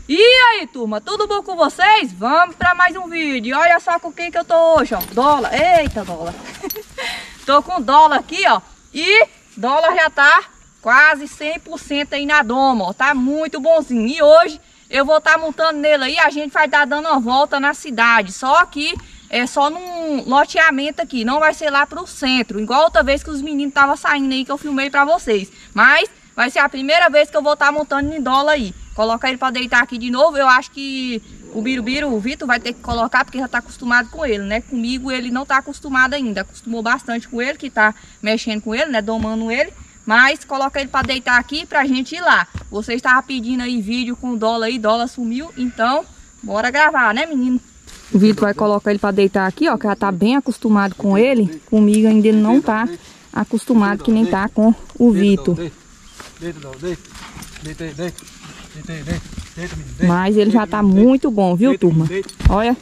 E aí, turma, tudo bom com vocês? Vamos para mais um vídeo. Olha só com quem que eu tô hoje, ó. Dólar, eita dólar. Tô com dólar aqui, ó. E dólar já tá quase 100% aí na doma, ó. Tá muito bonzinho. E hoje eu vou estar montando nele aí. A gente vai estar dando uma volta na cidade. Só que é só num loteamento aqui. Não vai ser lá pro centro. Igual outra vez que os meninos estavam saindo aí que eu filmei pra vocês. Mas vai ser a primeira vez que eu vou estar montando em dólar aí. Colocar ele para deitar aqui de novo. Eu acho que o Birubiru, o Vitor, vai ter que colocar porque já tá acostumado com ele, né? Comigo ele não tá acostumado ainda. Acostumou bastante com ele, que tá mexendo com ele, né? Domando ele. Mas coloca ele para deitar aqui pra gente ir lá. Vocês estavam pedindo aí vídeo com dólar aí. Dólar sumiu. Então, bora gravar, né, menino? O Vitor vai colocar ele para deitar aqui, ó. Que já tá bem acostumado com ele. Comigo ainda ele não tá acostumado que nem tá com o Vitor. Mas ele já tá muito bom, viu, turma? Olha.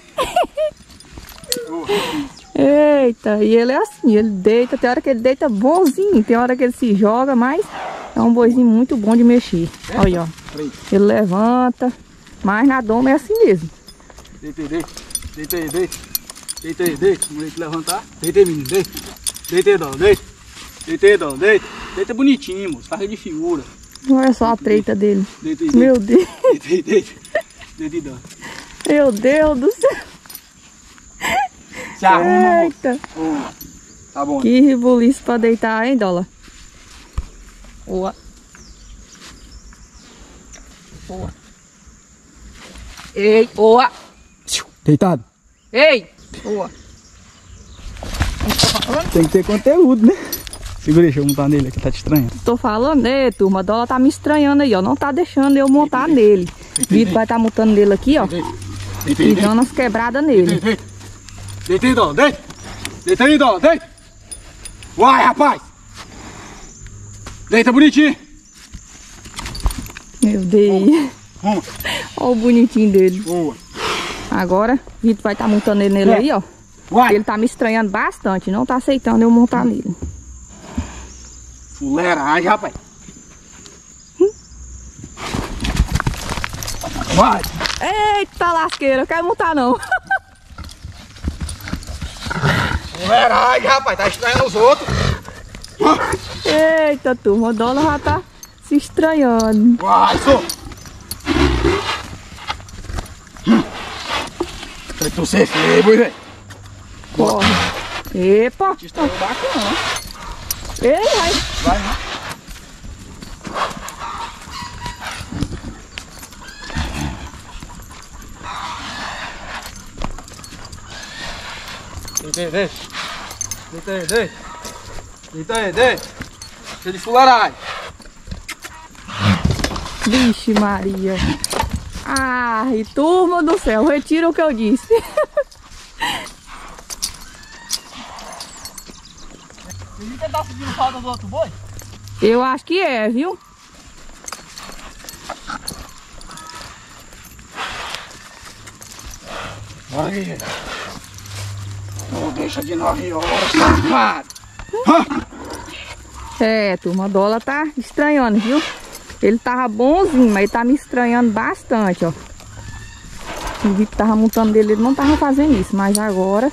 Eita, e ele é assim, ele deita, tem hora que ele deita bonzinho, tem hora que ele se joga, mas é um boizinho muito bom de mexer. Olha, ó. Ele levanta, mas na doma é assim mesmo. Deita, moleque levantar. Deita, menino, deita. Deita bonitinho, moço, carga de figura. Olha só a treta dele. Meu Deus. Deita. Meu Deus do céu. Se arruma, eita. Tá bom. Que rebuliço pra deitar, hein, Dólar? Boa. Ei, boa. Deitado. Ei, boa. Tem que ter conteúdo, né? Segura, deixa eu montar nele aqui, tá te estranhando. Tô falando, né, turma? A Dólar tá me estranhando aí, ó. Não tá deixando eu montar nele. O Vitor vai estar montando nele aqui, ó. E dando umas quebradas nele. Deita aí, Dólar, deita. Deita aí, Dólar, deita. Vai, rapaz. Deita bonitinho. Meu Deus. Vamos. Olha o bonitinho dele. Boa. Agora, o Vitor vai estar montando nele aí, ó. Vai. Ele tá me estranhando bastante. Não tá aceitando eu montar nele. Fuleiragem, rapaz. Vai. Eita lasqueira, eu quero montar não. Fuleiragem, rapaz. Tá estranhando os outros. Eita, turma, o Dólar já tá se estranhando. Vai, só. Foi tu ser feio, velho. Corre. Epa. Te estranhou bacana. Ei, vai. Vai, né? Deita. Cheio de fularagem. Vixe Maria. Ai, turma do céu, retira o que eu disse. Você tá subindo falta do outro boi? Eu acho que é, viu? Bora aqui, gente. Não deixa de 9 horas, safado. É, turma, a Dólar tá estranhando, viu? Ele tava bonzinho, mas ele tá me estranhando bastante, ó. O Vitor tava montando dele, ele não tava fazendo isso, mas agora...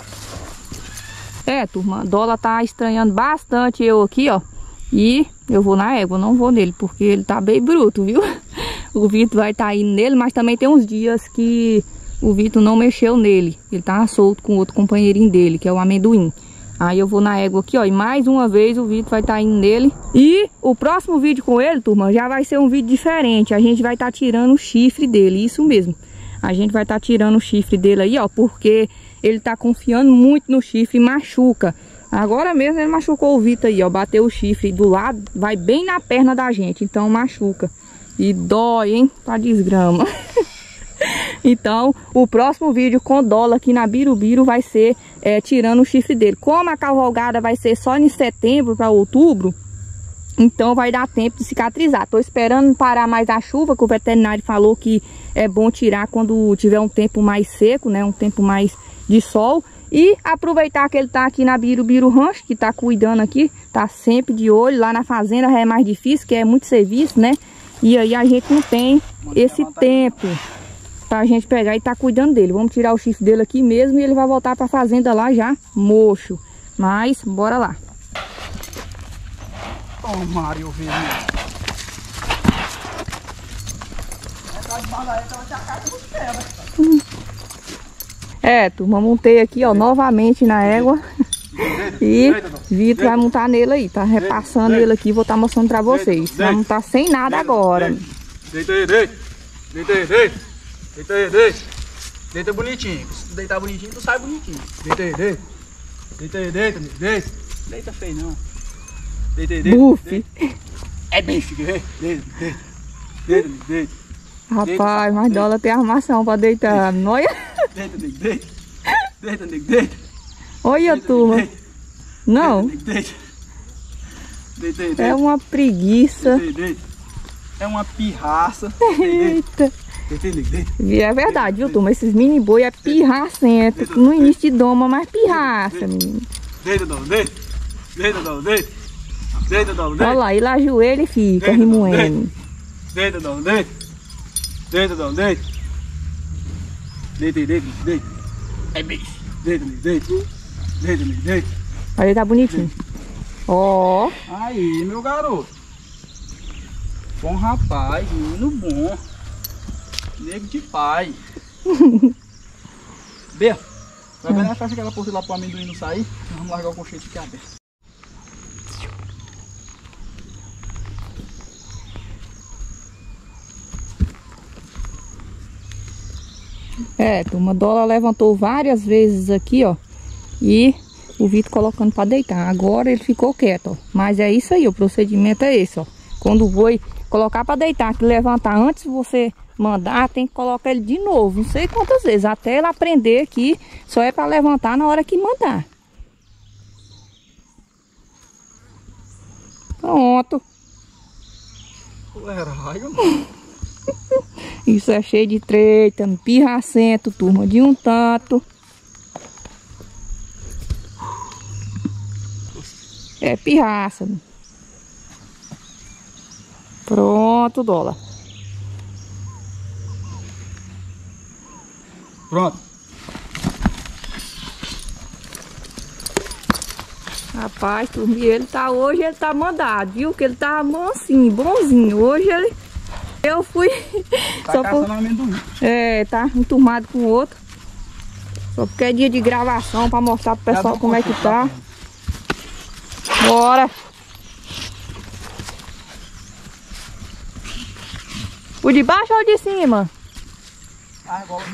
É, turma, a Dólar tá estranhando bastante eu aqui, ó. E eu vou na égua, não vou nele, porque ele tá bem bruto, viu? O Vitor vai estar indo nele, mas também tem uns dias que o Vitor não mexeu nele. Ele tava solto com outro companheirinho dele, que é o Amendoim. Aí eu vou na égua aqui, ó, e mais uma vez o Vitor vai estar indo nele. E o próximo vídeo com ele, turma, já vai ser um vídeo diferente. A gente vai estar tirando o chifre dele, isso mesmo. A gente vai estar tirando o chifre dele aí, ó, porque ele tá confiando muito no chifre e machuca. Agora mesmo ele machucou o Vitor aí, ó, bateu o chifre do lado, vai bem na perna da gente, então machuca. E dói, hein, pra desgrama. Então, o próximo vídeo com Dólar aqui na Birubiru vai ser tirando o chifre dele. Como a cavalgada vai ser só em setembro para outubro, então vai dar tempo de cicatrizar. Tô esperando parar mais a chuva, que o veterinário falou que é bom tirar quando tiver um tempo mais seco, né? Um tempo mais de sol. E aproveitar que ele tá aqui na Birubiru Rancho, que tá cuidando aqui, tá sempre de olho. Lá na fazenda é mais difícil, que é muito serviço, né? E aí a gente não tem esse tempo pra gente pegar e tá cuidando dele. Vamos tirar o chifre dele aqui mesmo e ele vai voltar pra fazenda lá já mocho. Mas, bora lá. Ó, Mário, velho. É, turma, montei aqui, ó, novamente na égua. E Vitor vai montar nele aí, tá repassando ele aqui, vou estar mostrando pra vocês. Vai montar sem nada agora. Deita aí, deita. Deita aí, deita. Deita aí, deita. Deita bonitinho. Se tu deitar bonitinho, tu sai bonitinho. Deita aí, deita. Deita aí, deita, deita. Deita feio não. Deita aí, deita. Buff. É bife, deita, deita, deita. Deita, deita. Rapaz, mas Dola tem armação pra deitar, noia. Deita, deita. Deita, deita. Olha, turma. Não. Deita, deita. É uma preguiça. É uma pirraça. Eita. Deita. É verdade, viu, turma? Esses mini boi é pirracento. No início de doma, mas pirraça, menino. Deita, deita. Deita, deita. Deita, deita. Olha lá, ele ajoelha e fica remoendo. Deita, deita. Deita, deita. Deita, deita. É bicho. Deita, deita. Deita, deita. Olha, ele tá bonitinho. Ó. Aí, meu garoto. Bom rapaz, menino bom. Nego de pai. Bia, vai ver na festa aquela porta lá pro amendoim não sair? Vamos largar o colchete aqui aberto. É, turma, Dola levantou várias vezes aqui, ó. E o Vitor colocando pra deitar. Agora ele ficou quieto, ó. Mas é isso aí, o procedimento é esse, ó. Quando o boi colocar pra deitar, que levantar antes de você mandar, tem que colocar ele de novo. Não sei quantas vezes, até ele aprender que só é pra levantar na hora que mandar. Pronto. Caralho. Isso é cheio de treta, pirracento, turma, de um tanto. É pirraça. Pronto, Dola. Pronto. Rapaz, turma, hoje ele tá mandado, viu? Que ele tá mansinho, bonzinho. Hoje eu fui... Tá caçando amendoim. É, tá enturmado com o outro. Só porque é dia de gravação pra mostrar pro pessoal como é que tá. Bora! O de baixo ou o de cima? Ah, igual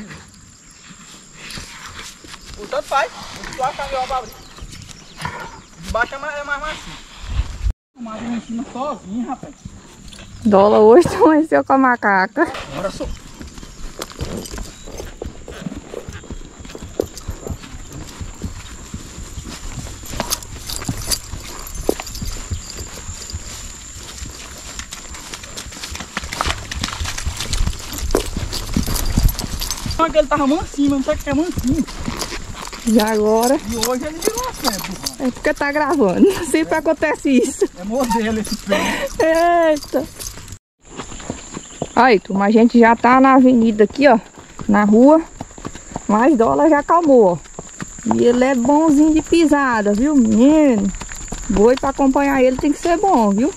o tanto faz. Tu acha melhor pra abrir. De baixo é mais macio. O Marinho em cima sozinho, rapaz. Dola hoje amanheceu com a macaca. Bora só. Ele tava mansinho, mas não sei o que é mansinho. E agora? E hoje ele virou sempre. É porque tá gravando. Sempre acontece isso. É modelo esse pé. Eita. Aí, turma, a gente já tá na avenida aqui, ó. Na rua. Mas Dola já acalmou, ó. E ele é bonzinho de pisada, viu, menino? Boi pra acompanhar ele tem que ser bom, viu?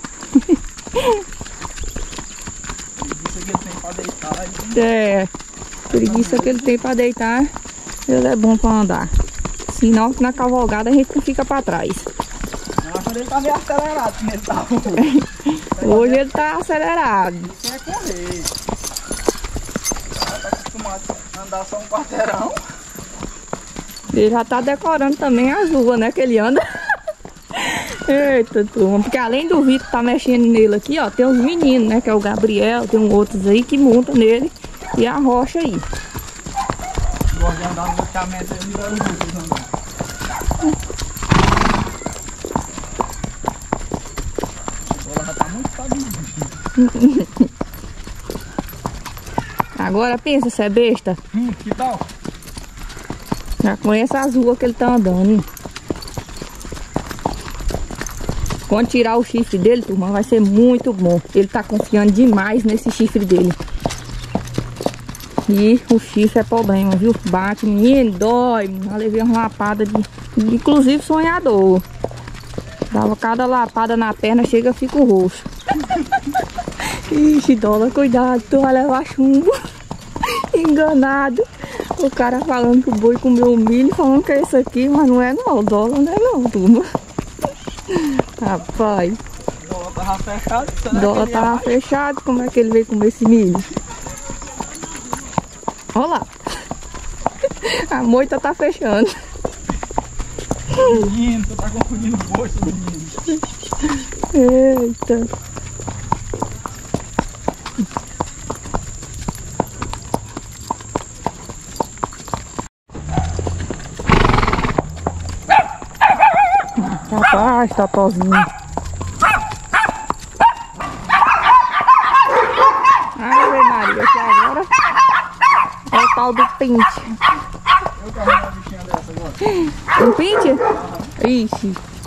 É. Preguiça que ele tem pra deitar, ele é bom pra andar. Senão, na cavalgada a gente não fica pra trás. Nossa, ele tá meio acelerado, ele tá. Hoje ele tá acelerado. Isso é correr. Ela tá acostumado a andar só um quarteirão. Ele já tá decorando também as ruas, né, que ele anda. Eita, turma. Porque além do Vitor tá mexendo nele aqui, ó, tem uns meninos, né, que é o Gabriel, tem outros aí que montam nele. E a rocha aí. Gosto de andar no loteamento aí, melhor os andar. Ela já tá muito sabidinha. Agora pensa se é besta. Que tal? Já conhece as ruas que ele tá andando. Quando tirar o chifre dele, turma, vai ser muito bom. Ele tá confiando demais nesse chifre dele. E o chifre é problema, viu? Bate, menino, dói. Já levei uma lapada de... Inclusive sonhador. Dava cada lapada na perna, chega, fica o roxo. Ixi, Dola, cuidado, tu vai levar chumbo. Enganado. O cara falando que o boi comeu milho, falando que é isso aqui, mas não é não, Dola, não é não, turma. Rapaz. Dola tava fechado. Dola tava fechado, como é que ele veio comer esse milho? Olha lá. A moita tá fechando. Menino, tu tá confundindo o boi, seu menino. Eita. Rapaz, totozinho. Ave Maria, que agora é o tal do pinte. Eu carrego uma bichinha dessa agora. Um pinte? Ixi.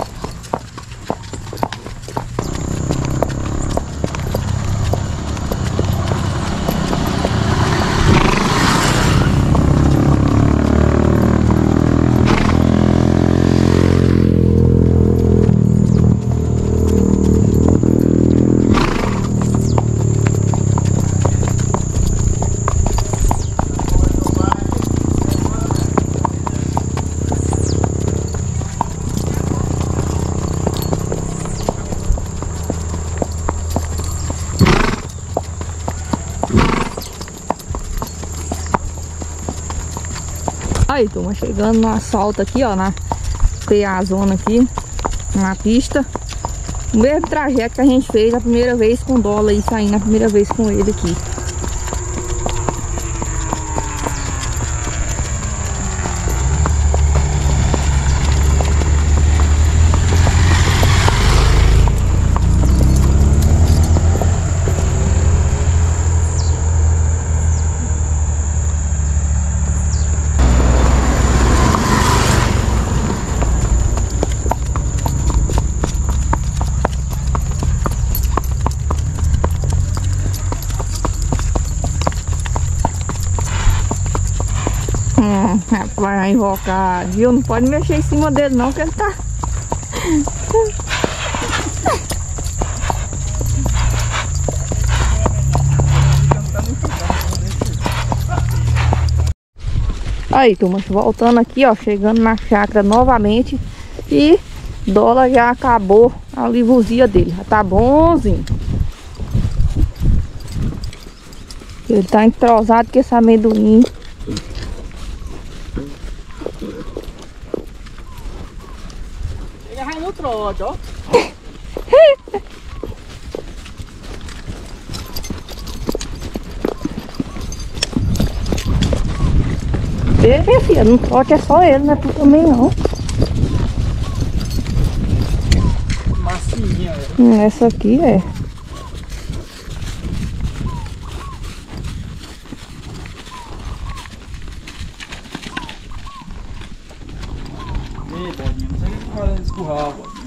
Aí, turma, chegando no asfalto aqui, ó, na PA-zona aqui, na pista. O mesmo trajeto que a gente fez a primeira vez com o Dola e saindo a primeira vez com ele aqui. Vai invocar, viu? Não pode mexer em cima dele não, que ele tá... Aí, turma, voltando aqui, ó, chegando na chácara novamente. E Dola já acabou a livuzia dele, já tá bonzinho. Ele tá entrosado com esse amendoim. Ele vai no trote, ó. Minha filha, no trote é só ele, não é tu também não. Massinha, velho. Essa aqui é. Ei, Bodinho, não sei o que tu faz escurrar, Bodinho.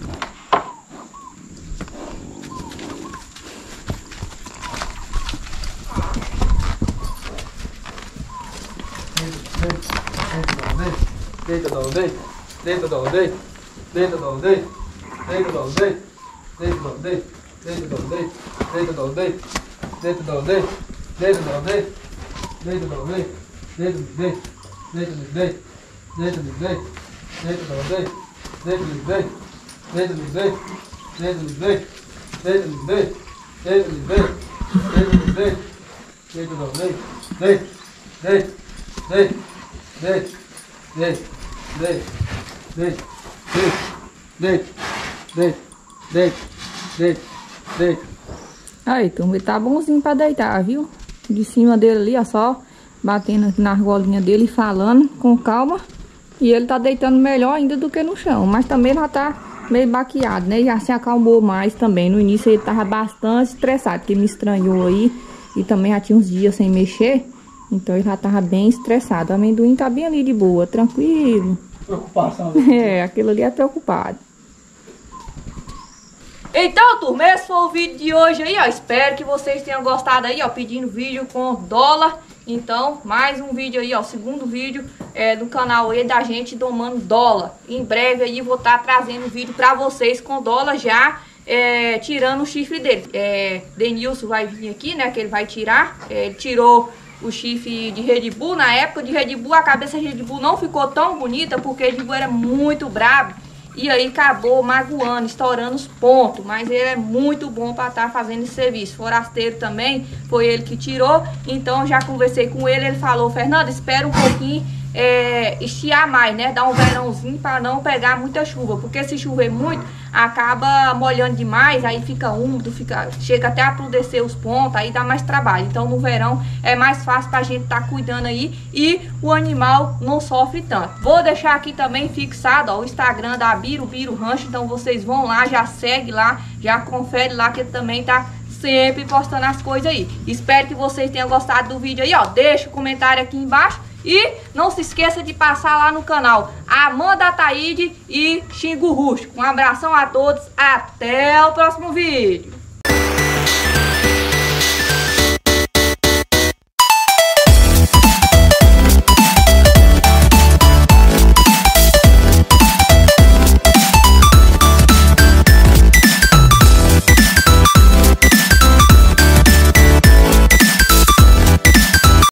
Deita, Dola, deita. Deita, Dola, deita. Deita, Dola, deita. Deita, Dola, deita. Deita, Dola, deita. Deita, Dola, deita. Deita, Dola, deita. Deita, Dola, deita. Deita, Dola, deita. Deita, Dola, deita. Deita, deita. Deita, deita. Deita, deita. Deita, Dola, deita. Deita, deita. Deita, deita. Deita, deita. Deita, deita. Deita, deita. Deita, deita. Deita, Dola, deita. Deita. Deita. Deita. Deita. Deita. Deita, deita, deita, deita, deita, deita, deita. Aí, turma, ele tá bonzinho pra deitar, viu? De cima dele ali, ó, só batendo aqui na argolinha dele e falando com calma. E ele tá deitando melhor ainda do que no chão. Mas também já tá meio baqueado, né? Já se acalmou mais também. No início ele tava bastante estressado, porque me estranhou aí. E também já tinha uns dias sem mexer. Então ele já tava bem estressado. O amendoim tá bem ali de boa, tranquilo. Preocupação. É, aquilo ali é preocupado. Então, turma, esse foi o vídeo de hoje aí, ó. Espero que vocês tenham gostado aí, ó, pedindo vídeo com dólar. Então, mais um vídeo aí, ó, segundo vídeo do canal aí da gente domando dólar. Em breve aí vou estar trazendo vídeo pra vocês com dólar já, tirando o chifre dele. Denilson vai vir aqui, né, que ele vai tirar. Ele tirou o chifre de Red Bull. Na época de Red Bull, a cabeça de Red Bull não ficou tão bonita, porque Red Bull era muito brabo. E aí acabou magoando, estourando os pontos. Mas ele é muito bom para estar fazendo esse serviço. Forasteiro também, foi ele que tirou. Então já conversei com ele, ele falou: Fernanda, espera um pouquinho estiar mais, né? Dar um verãozinho para não pegar muita chuva. Porque se chover muito, acaba molhando demais, aí fica úmido, chega até a apodrecer os pontos, aí dá mais trabalho. Então no verão é mais fácil pra gente estar cuidando aí e o animal não sofre tanto. Vou deixar aqui também fixado, ó, o Instagram da Birubiru Rancho, então vocês vão lá, já segue lá, já confere lá, que ele também tá sempre postando as coisas aí. Espero que vocês tenham gostado do vídeo aí, ó. Deixa o comentário aqui embaixo. E não se esqueça de passar lá no canal Amanda Ataide e Xingu Rústico. Um abração a todos, até o próximo vídeo.